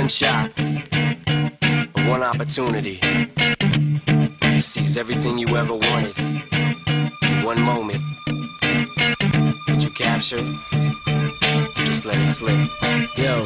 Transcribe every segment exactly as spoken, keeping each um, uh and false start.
shot, one opportunity to seize everything you ever wanted in one moment. Did you capture it? Just let it slip. Yo.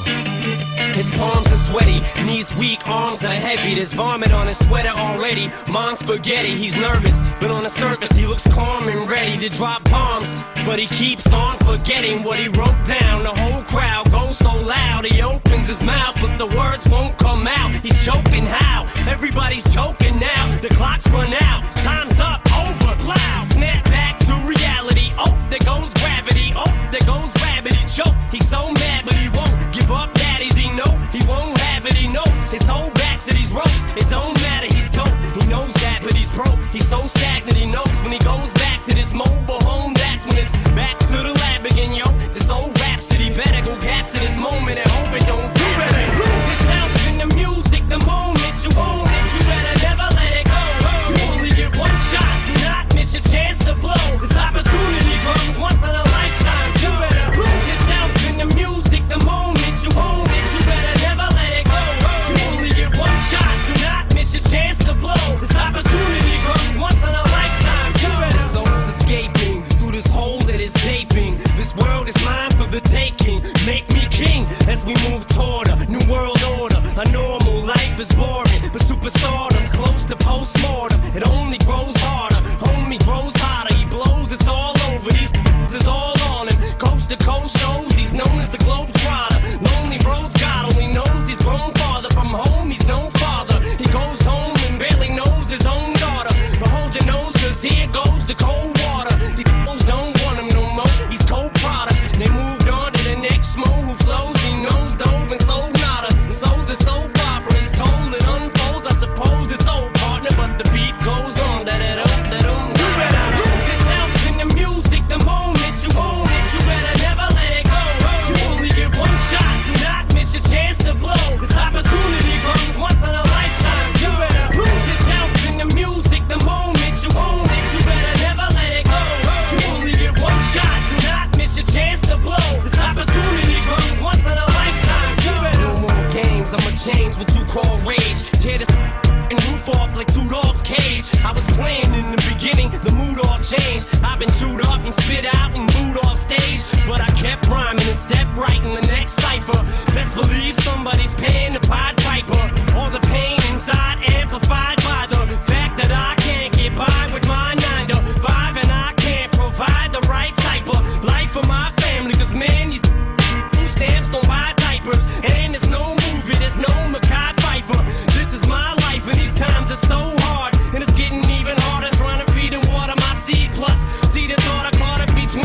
His palms are sweaty, knees weak, arms are heavy. There's vomit on his sweater already. Mom's spaghetti, he's nervous, but on the surface he looks calm and ready to drop bombs. But he keeps on forgetting what he wrote down. The whole crowd goes so loud, he opens his mouth, but the words won't come out. He's choking how? Everybody's choking now. The clock's run out, time's up, over, loud. Snap back to reality. Oh, there goes gravity. Oh, there goes gravity. Choke. He's so mad, but he won't give up. Daddies, he know he won't have it. He knows his whole back's to these ropes. It don't matter, he's dope. He knows that, but he's broke. He's so stagnant. He knows when he goes back to this mobile home, that's when it's back to the lab again. Yo, this old rhapsody better go capture this moment and hope it don't. You better lose yourself in the music. The moment you own it, you better never let it go. You only get one shot. Do not miss your chance to blow. This opportunity comes once in a lifetime. You better lose yourself in the music. The moment you own it, you better never let it go. You only get one shot. Do not miss your chance to blow. This opportunity comes once in a lifetime. You better. The soul's escaping through this hole that is gaping. This world is mine for the taking. Make me king as we move toward a new world order. A normal life is boring, but superstardom's close to postmortem. It only grows harder, homie grows hotter. He blows, it's all over. These is all on him. Coast to coast shows, he's known as the globe trotter. Lonely roads, God only knows he's grown farther from home. He's no father. He goes home and barely knows his own daughter. But hold your nose, cause here goes the cold water. These fools don't want him no more. He's cold product. They moved on to the next mo who flows. He knows dove and sold nada. So the soap opera is told, it unfolds. I suppose it's old partner, but the beat goes on. Da da da da da. You better lose yourself in the music. The moment you own it, you better never let it go. You only get one shot. Do not miss your chance to blow. This opportunity comes once in a lifetime. You better lose yourself in the music. The moment you own it, you better never let it go. You only get one shot. Do not miss your chance to blow. This opportunity comes once in a lifetime. You better. No more games. I'ma change what you call rage. Tear this and roof off like two dogs' cage. I was playing in the beginning, the mood all changed. I've been chewed up and spit out and booed off stage, but I kept rhyming and stepped right in the next cipher. Best believe somebody's paying the Pied Piper. All the pain inside amplified by the fact that I can't get by with my nine to five, and I can't provide the right type of life for my family. Cause man, these food stamps don't buy diapers, and there's no movie, there's no Mackay Pfeiffer. This is my life, and these times are so hard, and it's getting even harder trying to feed and water my seed. Plus, see this order caught up between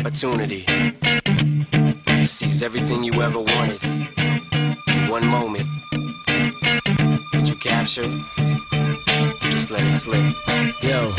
opportunity to seize everything you ever wanted in one moment. Did you capture it? Just let it slip. Yo.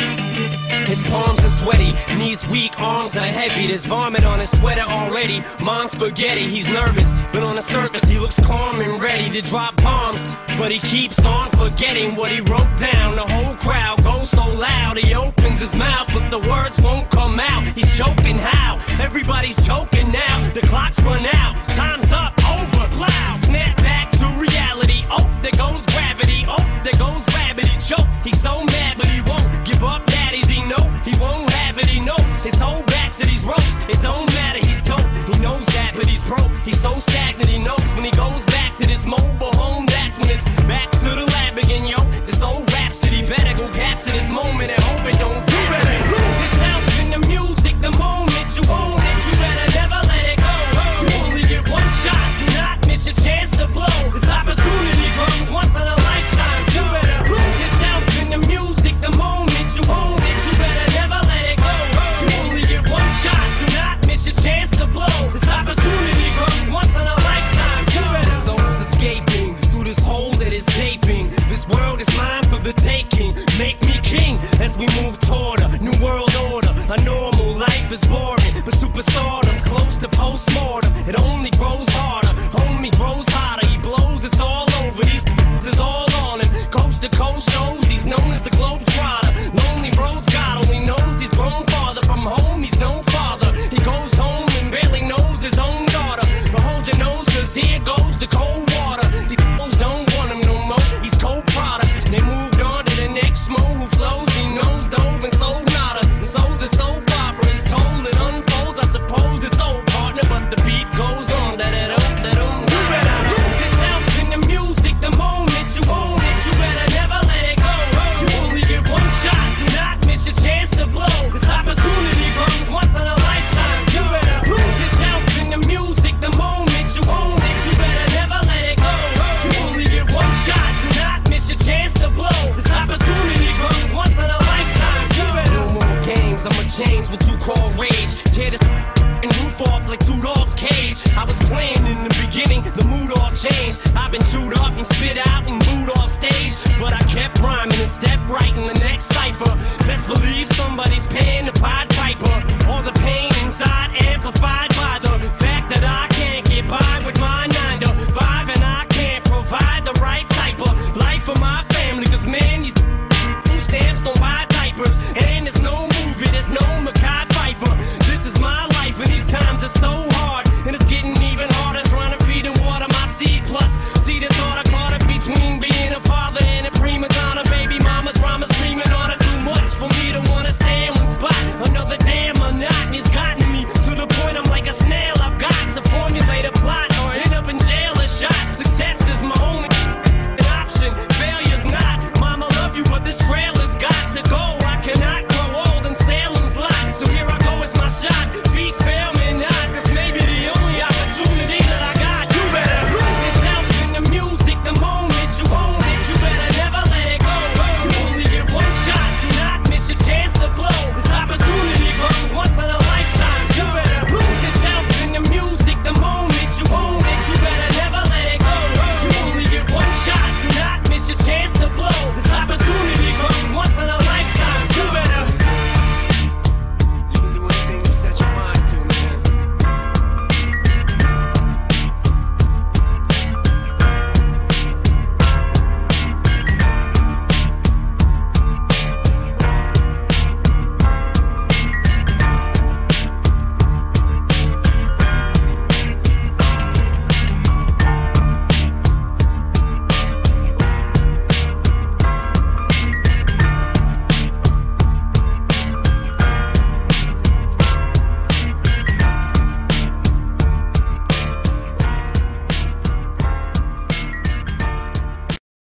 His palms are sweaty, knees weak, arms are heavy. There's vomit on his sweater already. Mom's spaghetti, he's nervous, but on the surface he looks calm and ready to drop bombs. But he keeps on forgetting what he wrote down. The whole crowd goes so loud, he opens his mouth, but the words won't come out. He's choking how? Everybody's choking now. The clock's run out, time's up, over, loud. Snap back to reality. Oh, there goes gravity. Oh, there goes rabbit. He choke. He's so mad, but he won't give up. Daddies, he know he won't have it. He knows his whole back to these ropes. It don't matter. He's dope. He knows that, but he's broke. He's so stagnant. He knows when he goes back to this mobile home. That's when it's back to the lab again, yo. This old rhapsody better go capture this moment and hope it don't. You better lose yourself in the music. The moment you own it, you better never let it go. You only get one shot. Do not miss your chance to blow. This opportunity comes once in a lifetime. You better lose yourself in the music. The moment you own it, you better never let it go. You only get one shot. Do not miss your chance to blow. This opportunity comes once in a lifetime. You better. The soul's escaping through this hole that is gaping. This world is mine for the taking. Make me king as we move toward a new world order. A normal life is boring, but superstardom's close to postmortem. It only grows harder, homie grows hotter. He blows, it's all over. These is all on him. Coast to coast shows, he's known as the Globetrotter. Lonely roads, God only knows he's grown farther from home. He's no father. He goes home and barely knows his own daughter. But hold your nose, cause here goes the cold water. These fools don't want him no more. He's cold product. They moved on to the next mo who flows. He knows dove and sold nada. So the soap opera is told, it unfolds. I suppose it's old partner, but the beat goes on. Da da da da da. You better lose yourself in the music. The moment you own it, you better never let it go. You only get one shot. Do not miss your chance to blow. This opportunity comes once in a lifetime. You better lose yourself in the music. The moment you own it, you better never let it go. You only get one shot. Do not miss your chance to blow. This opportunity comes once in a lifetime. You better. No more games. I'ma change what you call rage. Tear this and roof off like two dogs' cage. I was playing in the beginning, the mood all changed. I've been chewed up and spit out and booed off stage, but I kept rhyming and stepped right in the next cipher. Best believe somebody's paying